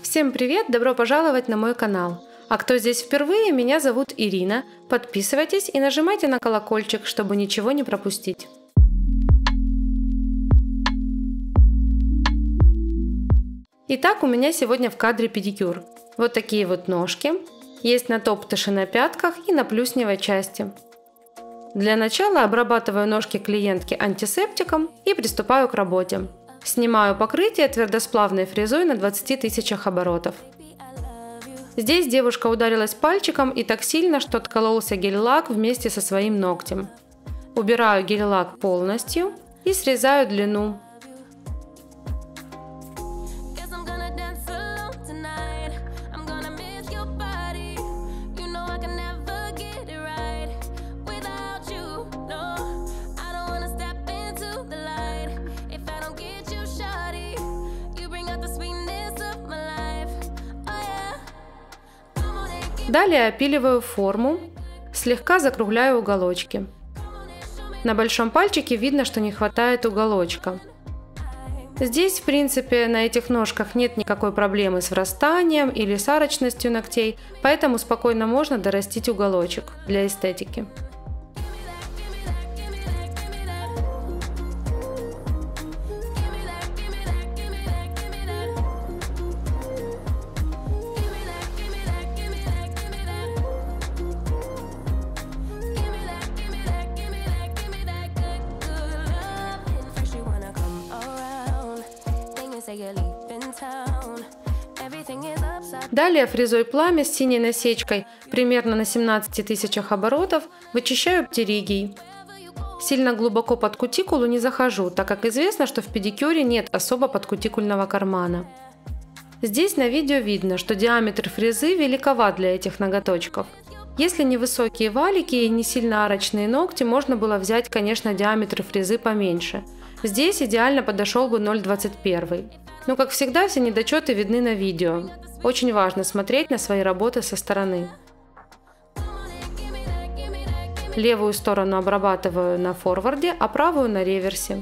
Всем привет! Добро пожаловать на мой канал! А кто здесь впервые, меня зовут Ирина. Подписывайтесь и нажимайте на колокольчик, чтобы ничего не пропустить. Итак, у меня сегодня в кадре педикюр. Вот такие вот ножки. Есть натоптыши на пятках и на плюсневой части. Для начала обрабатываю ножки клиентки антисептиком и приступаю к работе. Снимаю покрытие твердосплавной фрезой на 20 тысячах оборотов. Здесь девушка ударилась пальчиком и так сильно, что откололся гель-лак вместе со своим ногтем. Убираю гель-лак полностью и срезаю длину. Далее опиливаю форму, слегка закругляю уголочки. На большом пальчике видно, что не хватает уголочка. Здесь, в принципе, на этих ножках нет никакой проблемы с врастанием или с арочностью ногтей, поэтому спокойно можно дорастить уголочек для эстетики. Далее фрезой пламя с синей насечкой, примерно на 17 тысячах оборотов, вычищаю птеригий. Сильно глубоко под кутикулу не захожу, так как известно, что в педикюре нет особо подкутикульного кармана. Здесь на видео видно, что диаметр фрезы великоват для этих ноготочков. Если невысокие валики и не сильно арочные ногти, можно было взять, конечно, диаметр фрезы поменьше. Здесь идеально подошел бы 0,21. Но, как всегда, все недочеты видны на видео. Очень важно смотреть на свои работы со стороны. Левую сторону обрабатываю на форварде, а правую на реверсе.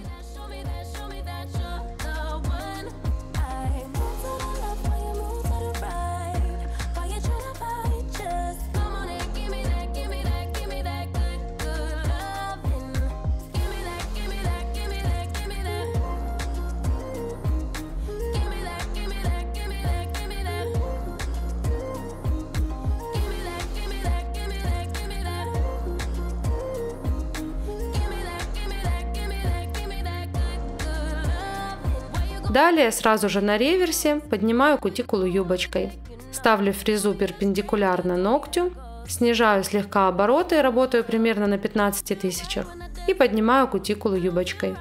Далее сразу же на реверсе поднимаю кутикулу юбочкой. Ставлю фрезу перпендикулярно ногтю, снижаю слегка обороты, работаю примерно на 15 тысячах и поднимаю кутикулу юбочкой.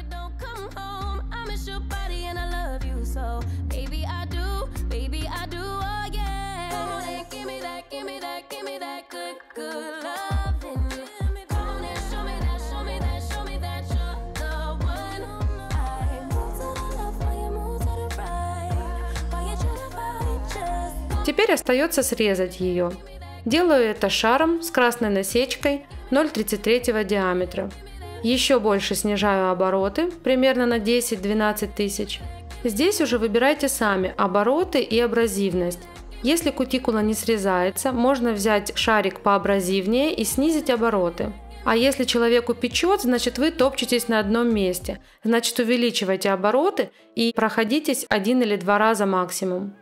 Теперь остается срезать ее. Делаю это шаром с красной насечкой 0,33 диаметра. Еще больше снижаю обороты, примерно на 10-12 тысяч. Здесь уже выбирайте сами обороты и абразивность. Если кутикула не срезается, можно взять шарик поабразивнее и снизить обороты. А если человеку печет, значит вы топчетесь на одном месте. Значит увеличивайте обороты и проходитесь 1 или 2 раза максимум.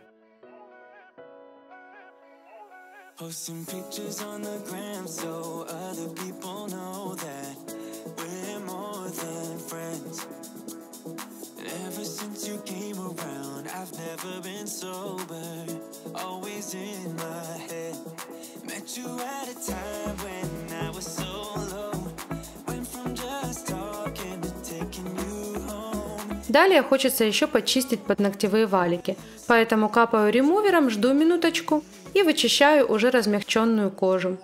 Posting pictures on the gram so other people know that we're more than friends. And ever since you came around, I've never been sober, always in my head. Met you at a time when I was so low, went from just talking to taking you home. Далее хочется еще почистить подногтевые валики, поэтому капаю ремувером, жду минуточку и вычищаю уже размягченную кожу.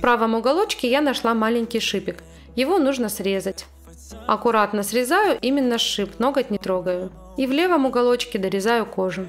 правом уголочке я нашла маленький шипик. Его нужно срезать. Аккуратно срезаю именно шип, ноготь не трогаю. И в левом уголочке дорезаю кожу.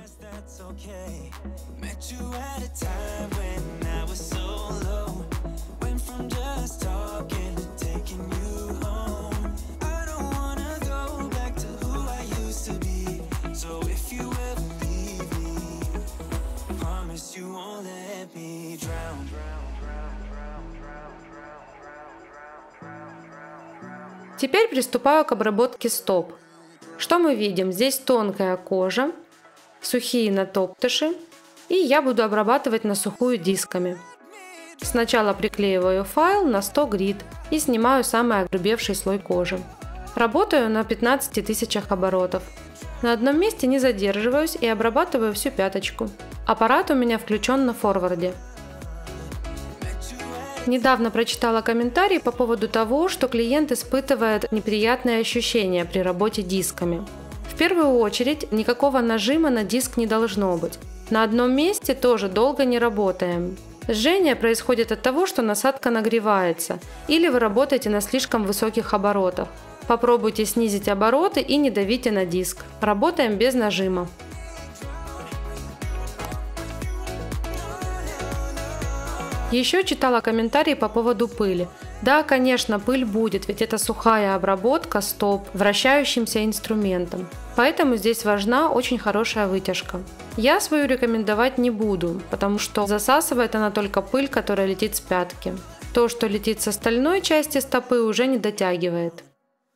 Теперь приступаю к обработке стоп. Что мы видим? Здесь тонкая кожа, сухие натоптыши, и я буду обрабатывать на сухую дисками. Сначала приклеиваю файл на 100 грид и снимаю самый огрубевший слой кожи. Работаю на 15 тысячах оборотов. На одном месте не задерживаюсь и обрабатываю всю пяточку. Аппарат у меня включен на форварде. Недавно прочитала комментарий по поводу того, что клиент испытывает неприятные ощущения при работе дисками. В первую очередь, никакого нажима на диск не должно быть. На одном месте тоже долго не работаем. Жжение происходит от того, что насадка нагревается, или вы работаете на слишком высоких оборотах. Попробуйте снизить обороты и не давите на диск. Работаем без нажима. Еще читала комментарии по поводу пыли. Да, конечно, пыль будет, ведь это сухая обработка стоп вращающимся инструментом. Поэтому здесь важна очень хорошая вытяжка. Я свою рекомендовать не буду, потому что засасывает она только пыль, которая летит с пятки. То, что летит с остальной части стопы, уже не дотягивает.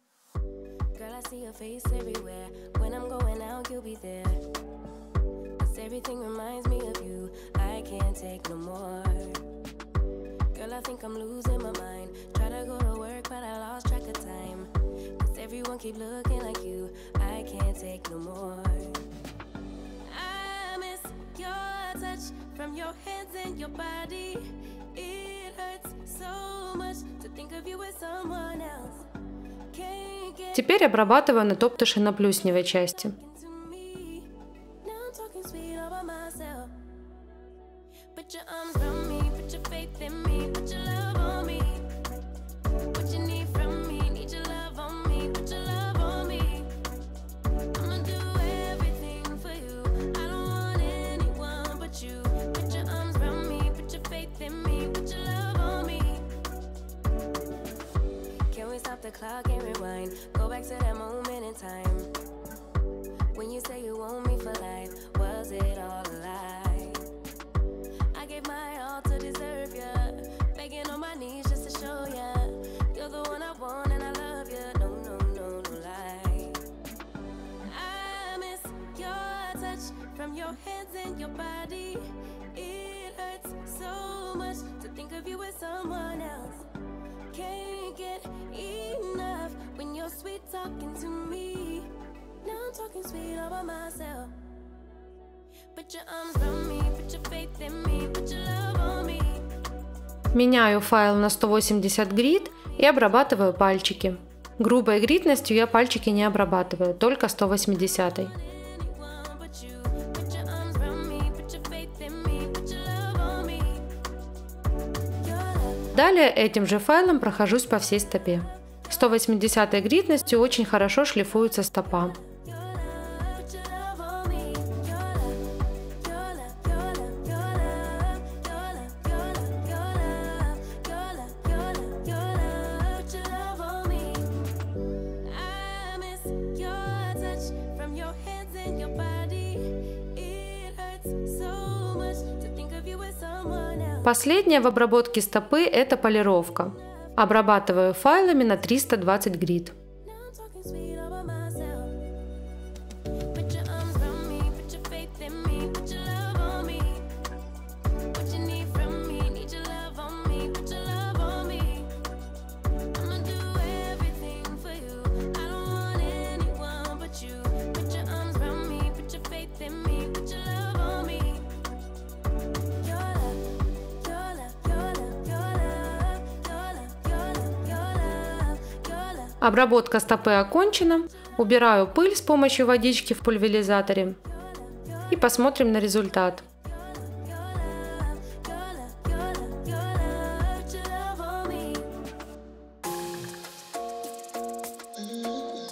I think I'm losing my mind. Try to go to work, but I lost track of time. 'Cause everyone keep looking like you. I can't take no more. I miss your touch from your hands and your body. It hurts so much to think of you as someone else. Теперь обрабатываю натоптыши на плюсневой части. The clock and rewind, go back to that moment in time when you say you want me for life. Was it all a lie? I gave my all to deserve ya, begging on my knees just to show ya you're the one I want and I love ya. No, no, no, no lie. I miss your touch from your hands and your body. It hurts so much to think of you as someone else. Can't get enough when you're sweet talking to me. Now I'm talking sweet all by myself. Put your arms around me, put your faith in me, put your love on me. Меняю файл на 180 грид и обрабатываю пальчики. Грубой гридностью я пальчики не обрабатываю, только 180. Далее этим же файлом прохожусь по всей стопе. 180 гридностью очень хорошо шлифуется стопа. Последнее в обработке стопы – это полировка. Обрабатываю файлами на 320 грид. Обработка стопы окончена. Убираю пыль с помощью водички в пульверизаторе. И посмотрим на результат.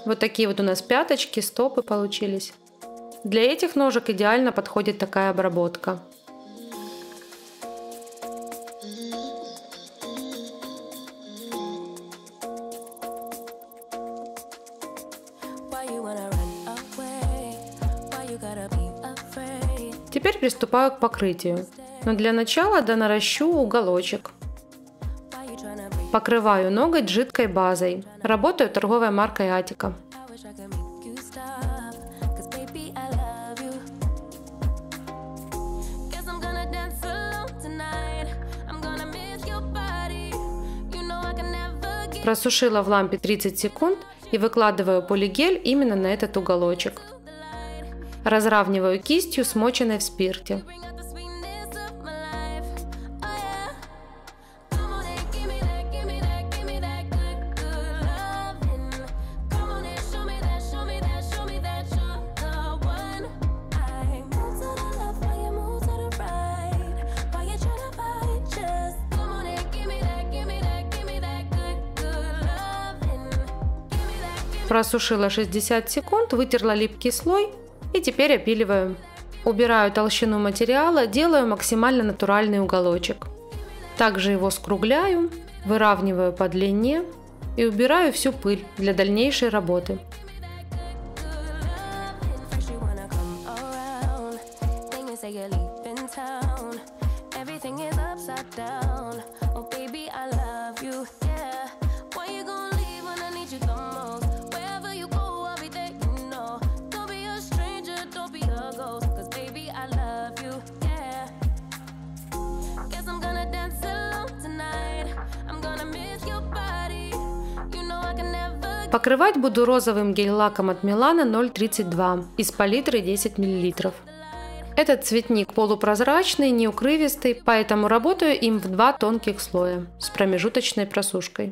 Вот такие вот у нас пяточки, стопы получились. Для этих ножек идеально подходит такая обработка. Теперь приступаю к покрытию. Но для начала донаращу уголочек. Покрываю ноготь жидкой базой. Работаю торговой маркой Атика. Просушила в лампе 30 секунд и выкладываю полигель именно на этот уголочек. Разравниваю кистью, смоченной в спирте. Просушила 60 секунд, вытерла липкий слой и теперь опиливаю. Убираю толщину материала, делаю максимально натуральный уголочек. Также его скругляю, выравниваю по длине и убираю всю пыль для дальнейшей работы. Покрывать буду розовым гель-лаком от Milano 032 из палитры 10 мл. Этот цветник полупрозрачный, неукрывистый, поэтому работаю им в 2 тонких слоя с промежуточной просушкой.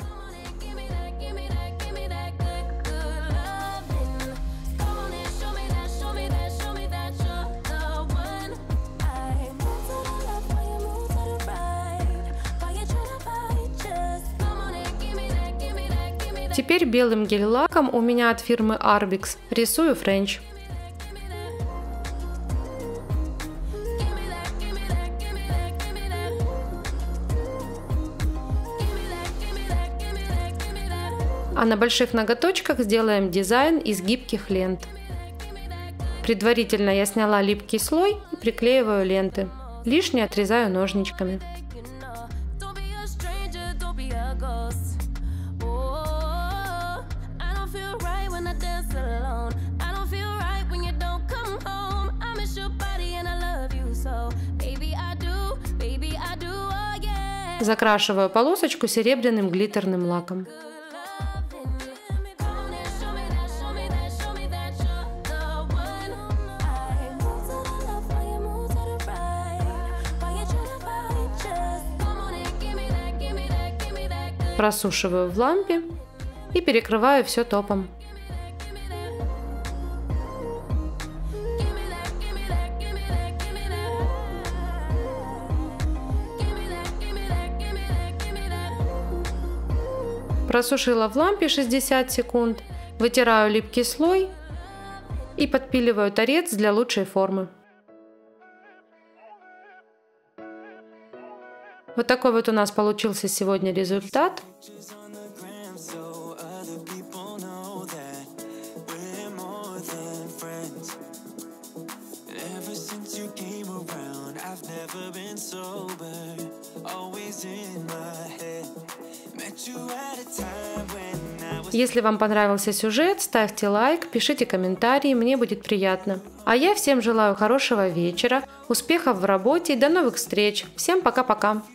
Теперь белым гель-лаком у меня от фирмы Arbix рисую френч. А на больших ноготочках сделаем дизайн из гибких лент. Предварительно я сняла липкий слой и приклеиваю ленты. Лишнее отрезаю ножничками. Закрашиваю полосочку серебряным глиттерным лаком. Просушиваю в лампе и перекрываю все топом. Просушила в лампе 60 секунд, вытираю липкий слой и подпиливаю торец для лучшей формы. Вот такой вот у нас получился сегодня результат. Если вам понравился сюжет, ставьте лайк, пишите комментарии, мне будет приятно. А я всем желаю хорошего вечера, успехов в работе и до новых встреч. Всем пока-пока!